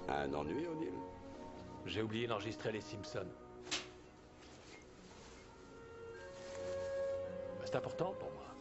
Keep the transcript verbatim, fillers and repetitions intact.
Un ennui, O'Neill? J'ai oublié d'enregistrer les Simpsons. Bah, c'est important pour moi.